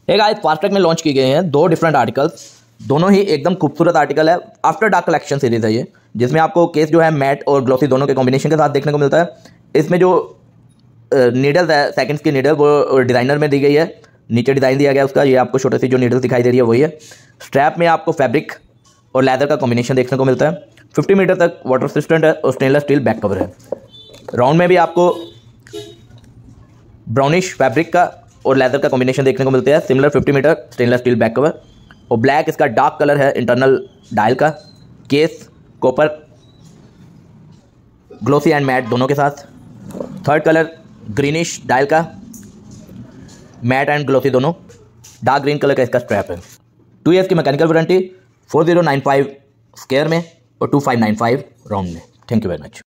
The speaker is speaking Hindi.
हे गाइस, फास्ट्रैक में लॉन्च की गए हैं दो डिफरेंट आर्टिकल्स। दोनों ही एकदम खूबसूरत आर्टिकल है। आफ्टर डार्क कलेक्शन सीरीज है ये, जिसमें आपको केस जो है मैट और ग्लॉसी दोनों के कॉम्बिनेशन के साथ देखने को मिलता है। इसमें जो नीडल्स है, सेकंड्स की नीडल, वो डिज़ाइनर में दी गई है। नीचे डिज़ाइन दिया गया है उसका। ये आपको छोटी सी जो नीडल दिखाई दे रही है वही है। स्ट्रैप में आपको फैब्रिक और लेदर का कॉम्बिनेशन देखने को मिलता है। 50 मीटर तक वाटर रेजिस्टेंट है और स्टेनलेस स्टील बैक कवर है। राउंड में भी आपको ब्राउनिश फैब्रिक का और लेदर का कॉम्बिनेशन देखने को मिलता है। Similar 50 metre stainless steel back cover और ब्लैक इसका डार्क कलर है इंटरनल डायल का। Case copper glossy and matte दोनों के साथ। थर्ड कलर ग्रीनिश डायल का, मैट एंड ग्लोसी दोनों। डार्क ग्रीन कलर का इसका स्ट्रैप है। 2 ईयर्स की मैकेनिकल वारंटी, 4095 स्क्वायर में और 2595 राउंड में। Thank you very much.